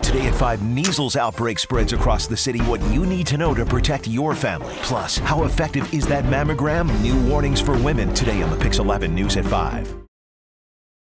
Today at 5, measles outbreak spreads across the city. What you need to know to protect your family. Plus, how effective is that mammogram? New warnings for women today on the PIX11 News at 5.